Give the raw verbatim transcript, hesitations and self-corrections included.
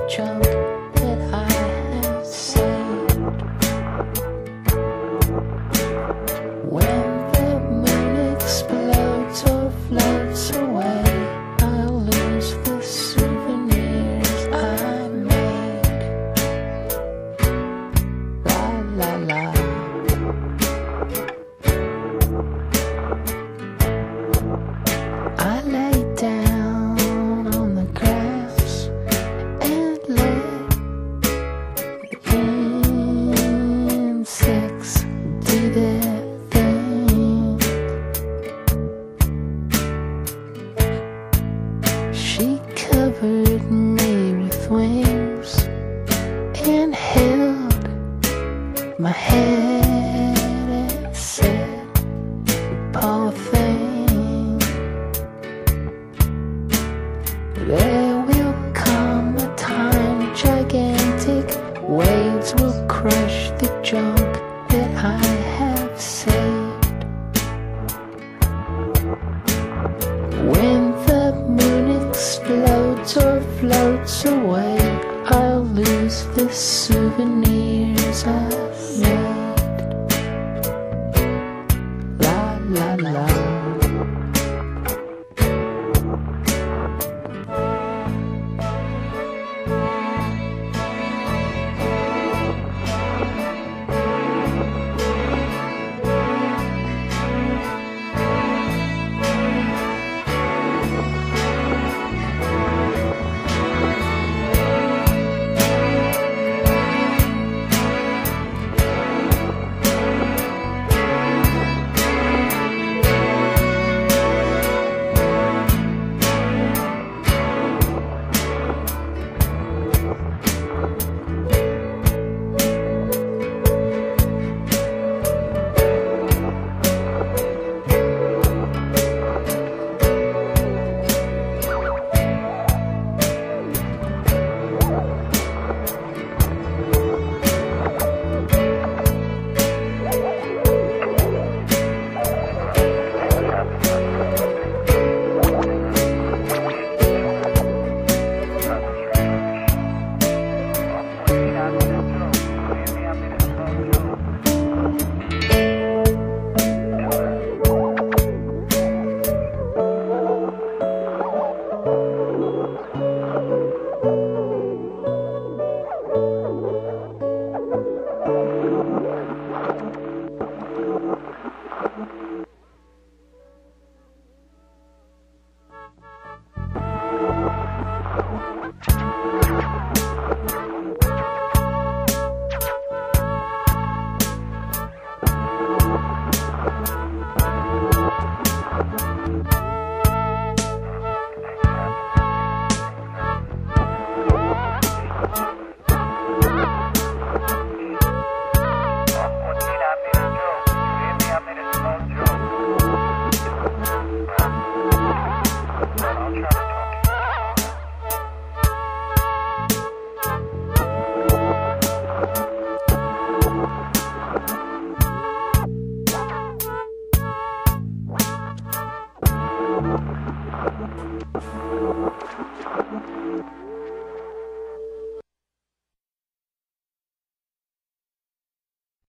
junk that I have saved. When the moon explodes or floats away, I'll lose the souvenirs I made. La la la. I lay down on the grass and let the insects do their thing. She covered me with wings and held my head and said, "Poor thing, there will come a time gigantic waves will crush the junk that I have saved. When the moon explodes or floats away, I'll lose this souvenir